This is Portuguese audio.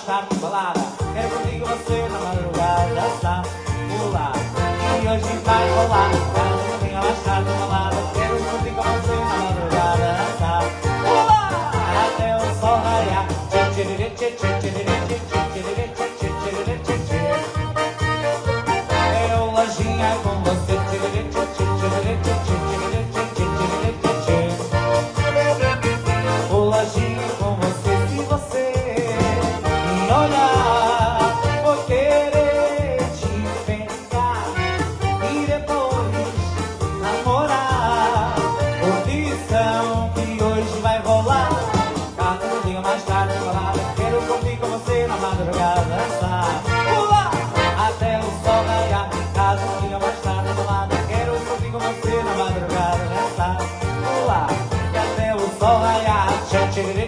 tarde balada. Quero contigo você na madrugada está pular. E hoje vai rolar. Cada manhã mais tarde balada. Quero contigo você na madrugada está pular. Até o sol raiar. É o lojinha com você. O lojinha com você. Se você me olhar, vou querer te pegar e depois namorar. Condição que hoje vai rolar. Cada dia mais tarde balada. Quero contigo com você na madrugada está pular até o sol raiar. Cada dia mais tarde balada. Quero contigo com você na madrugada está pular até o sol raiar.